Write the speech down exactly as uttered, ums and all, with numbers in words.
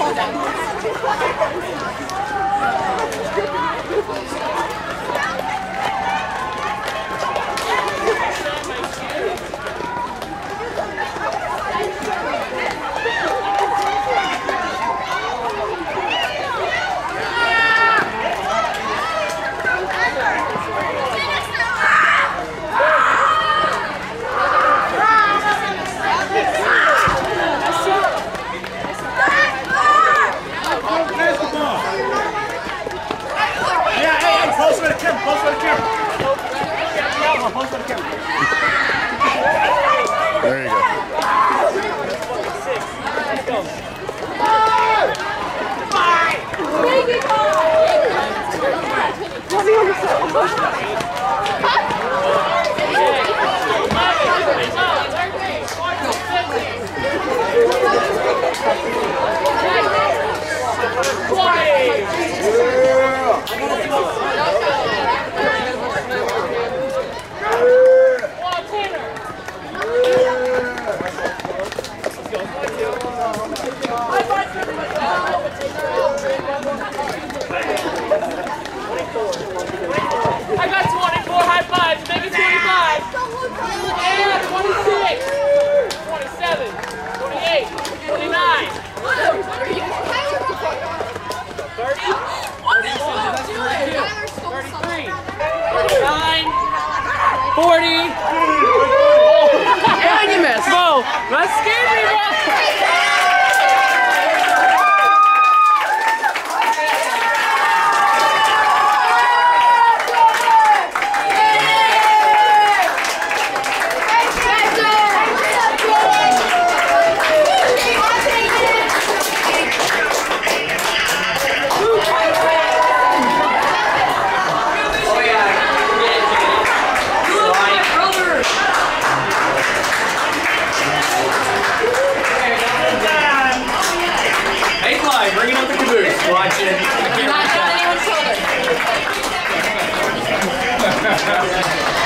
There you go. I got twenty-four high fives, maybe twenty-five. Yeah, twenty-six, twenty-seven, twenty-eight, twenty-nine, thirty, thirty-one, thirty-three, thirty-nine, forty. And you missed. Whoa, that scared me, bro. Bringing up the caboose. Watch it. I can't Not on anyone's shoulder.